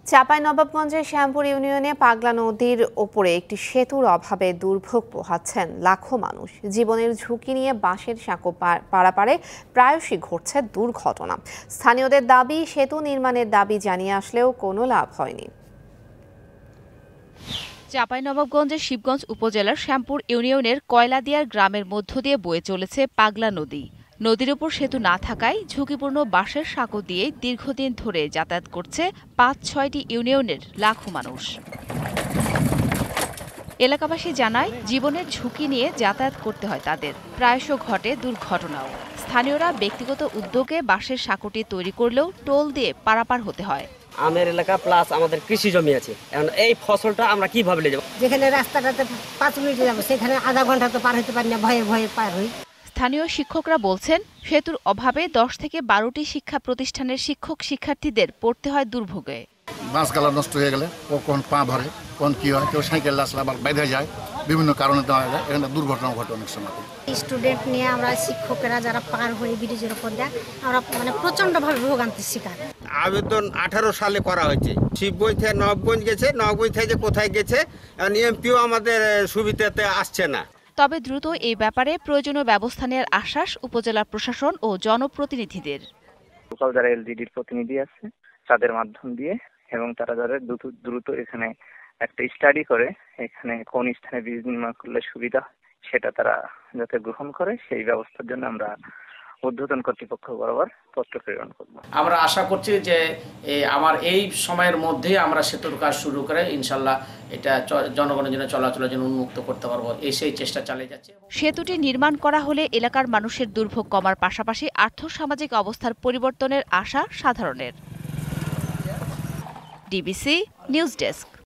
চাঁপাইনবাবগঞ্জের শ্যামপুর ইউনিয়নে পাগলা নদীর ওপরে একটি সেতুর অভাবে দুর্ভোগ পোহাচ্ছেন লাখো মানুষ। জীবনের ঝুঁকি নিয়ে বাঁশের সাঁকো পারাপারে প্রায়শই ঘটছে দুর্ঘটনা। স্থানীয়দের দাবি, সেতু নির্মাণের দাবি জানিয়ে আসলেও কোনো লাভ হয়নি। চাঁপাইনবাবগঞ্জের শিবগঞ্জ উপজেলার শ্যামপুর ইউনিয়নের কয়লাদিয়ার গ্রামের মধ্য দিয়ে বয়ে চলেছে পাগলা নদী। নদীর ওপর সেতু না থাকায় ঝুঁকিপূর্ণ বাঁশের সাঁকো দিয়ে দীর্ঘদিন ধরে যাতায়াত করছে ৫-৬টি ইউনিয়নের লাখো মানুষ। এলাকাবাসী জানায়, জীবনের ঝুঁকি নিয়ে যাতায়াত করতে হয় তাদের। প্রায়শ ঘটে দুর্ঘটনাও। স্থানীয়রা ব্যক্তিগত উদ্যোগে বাঁশের সাঁকোটি তৈরি করলেও টোল দিয়ে পারাপার হতে হয়। আমের এলাকা প্লাস আমাদের কৃষি জমি আছে, এখন এই ফসলটা আমরা কিভাবে নিয়ে যাব? যেখানে রাস্তাটাতে 5 মিনিটে যাবো সেখানে আধা ঘন্টা তো পার হতে পারি না, ভয়ে ভয়ে পার হই। স্থানীয় শিক্ষকরা বলছেন, সেতুর অভাবে 10 থেকে 12টি শিক্ষা প্রতিষ্ঠানের শিক্ষক শিক্ষার্থীদের পড়তে হয় দুর্ভোগে। বাঁশগালা নষ্ট হয়ে গেলে কখন পা ভরে, কোন কি হয়, কেউ সাইকেল আসলে আবার বেঁধে যায়, বিভিন্ন কারণে দেওয়া যায়। এখানে দুর্ঘটনা ঘটে অনেক সময়। স্টুডেন্ট নিয়ে আমরা শিক্ষকেরা যারা পার হয়ে ব্রিজের উপর দেয়, আমরা প্রচন্ডভাবে ভোগান্তির শিকার। আবেদন 18 সালে করা হয়েছে। শিবগঞ্জ থেকে নবাবগঞ্জ গেছে, নবাবগঞ্জ থেকে কোথায় গেছে, এমপিও আমাদের সুবিধাতে আসছে না। তবে দ্রুত এই ব্যাপারে প্রয়োজনীয় ব্যবস্থা নেওয়ার আশ্বাস উপজেলা প্রশাসন ও জনপ্রতিনিধিদের। লোকাল যারা এলজিডির প্রতিনিধি আছে তাদের মাধ্যম দিয়ে এবং তারা যাদের দ্রুত এখানে একটা স্টাডি করে এখানে কোন স্থানে ব্রিজ নির্মাণ করলে সুবিধা সেটা তারা যাতে গ্রহণ করে, সেই ব্যবস্থার জন্য আমরা ঊর্ধ্বতন কর্তৃপক্ষ বরাবর পত্র প্রেরণ করব। আমরা আশা করছি যে আমার এই সময়ের মধ্যেই আমরা সেতুর কাজ শুরু করে ইনশাল্লাহ এটা জনগণের জন্য চলাচলের জন্য উন্মুক্ত করতে পারবো। সেই চেষ্টা চালিয়ে যাচ্ছে। সেতুটি নির্মাণ করা হলে এলাকার মানুষের দুর্ভোগ কমার পাশাপাশি আর্থ-সামাজিক অবস্থার পরিবর্তনের আশা সাধারণের। DBC news desk.